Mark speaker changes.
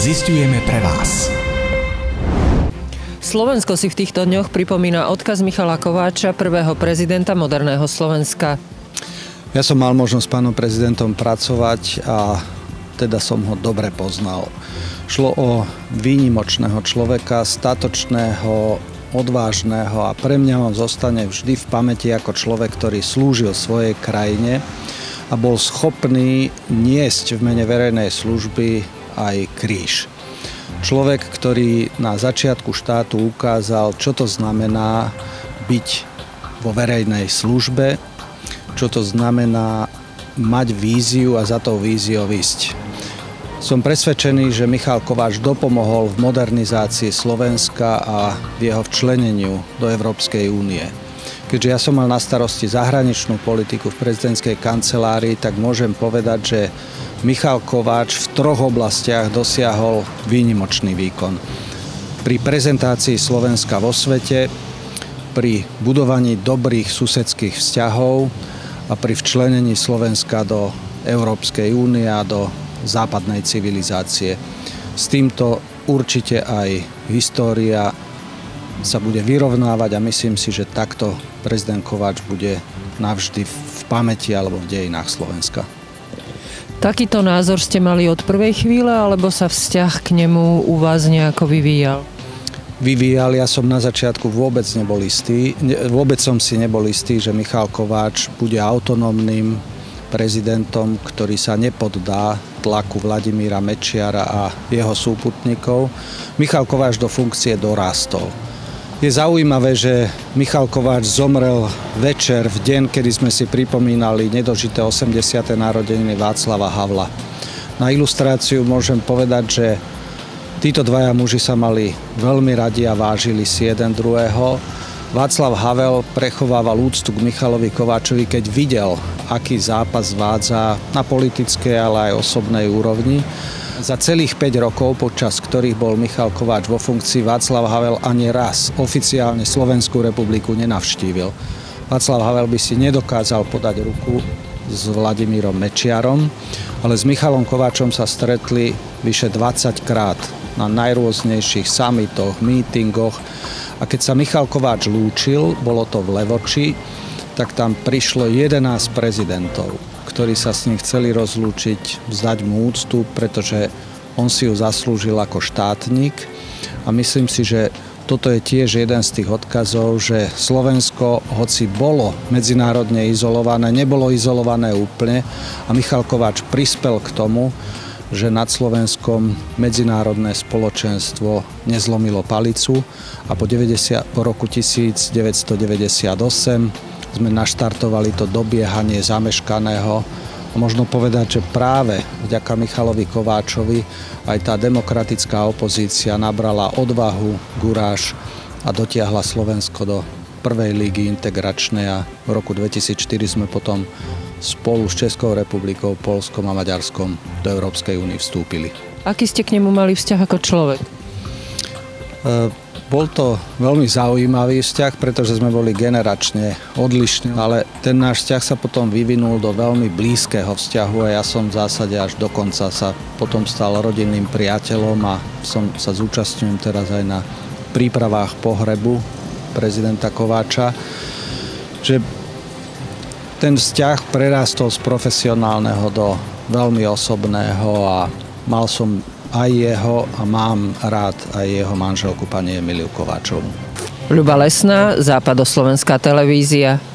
Speaker 1: zisťujeme pre vás.
Speaker 2: Slovensko si v týchto dňoch pripomína odkaz Michala Kováča, prvého prezidenta moderného Slovenska.
Speaker 3: Ja som mal možnosť s pánom prezidentom pracovať a teda som ho dobre poznal. Šlo o výnimočného človeka, statočného, odvážneho a pre mňa on zostane vždy v pamäti ako človek, ktorý slúžil svojej krajine a bol schopný niesť v mene verejnej služby aj kríž. Človek, ktorý na začiatku štátu ukázal, čo to znamená byť vo verejnej službe, čo to znamená mať víziu a za tou víziou ísť. Som presvedčený, že Michal Kováč dopomohol v modernizácii Slovenska a v jeho včleneniu do Európskej únie. Keďže ja som mal na starosti zahraničnú politiku v prezidentskej kancelárii, tak môžem povedať, že Michal Kováč v 3 oblastiach dosiahol výnimočný výkon. Pri prezentácii Slovenska vo svete, pri budovaní dobrých susedských vzťahov a pri včlenení Slovenska do Európskej únie a do západnej civilizácie. S týmto určite aj história sa bude vyrovnávať a myslím si, že takto prezident Kováč bude navždy v pamäti alebo v dejinách Slovenska.
Speaker 2: Takýto názor ste mali od prvej chvíle, alebo sa vzťah k nemu u vás nejako vyvíjal?
Speaker 3: Vyvíjal, ja som na začiatku vôbec som si nebol istý, že Michal Kováč bude autonómnym prezidentom, ktorý sa nepoddá tlaku Vladimíra Mečiara a jeho súputníkov. Michal Kováč do funkcie dorástol. Je zaujímavé, že Michal Kováč zomrel večer v deň, kedy sme si pripomínali nedožité 80. narodeniny Václava Havla. Na ilustráciu môžem povedať, že títo dvaja muži sa mali veľmi radi a vážili si jeden druhého. Václav Havel prechovával úctu k Michalovi Kováčovi, keď videl, aký zápas vádza na politickej, ale aj osobnej úrovni. Za celých 5 rokov, počas ktorých bol Michal Kováč vo funkcii, Václav Havel ani raz oficiálne Slovenskú republiku nenavštívil. Václav Havel by si nedokázal podať ruku s Vladimírom Mečiarom, ale s Michalom Kováčom sa stretli vyše 20 krát na najrôznejších samitoch, mítingoch. A keď sa Michal Kováč lúčil, bolo to v Levoči, tak tam prišlo 11 prezidentov, ktorí sa s ním chceli rozlúčiť, vzdať mu úctu, pretože on si ju zaslúžil ako štátnik. A myslím si, že toto je tiež jeden z tých odkazov, že Slovensko, hoci bolo medzinárodne izolované, nebolo izolované úplne a Michal Kováč prispel k tomu, že nad Slovenskom medzinárodné spoločenstvo nezlomilo palicu a po roku 1998 sme naštartovali to dobiehanie zameškaného. A možno povedať, že práve vďaka Michalovi Kováčovi aj tá demokratická opozícia nabrala odvahu, guráž a dotiahla Slovensko do prvej lígy integračnej a v roku 2004 sme potom spolu s Českou republikou, Poľskom a Maďarskom do Európskej únie vstúpili.
Speaker 2: Aký ste k nemu mali vzťah ako človek?
Speaker 3: Bol to veľmi zaujímavý vzťah, pretože sme boli generačne odlišní, ale ten náš vzťah sa potom vyvinul do veľmi blízkeho vzťahu a ja som v zásade až do konca sa potom stal rodinným priateľom a sa zúčastňujem teraz aj na prípravách pohrebu prezidenta Kováča, že ten vzťah prerástol z profesionálneho do veľmi osobného a mal som aj jeho a mám rád aj jeho manželku pani Emiliu Kováčovú.
Speaker 2: Ľuba Lesná, Západoslovenská televízia.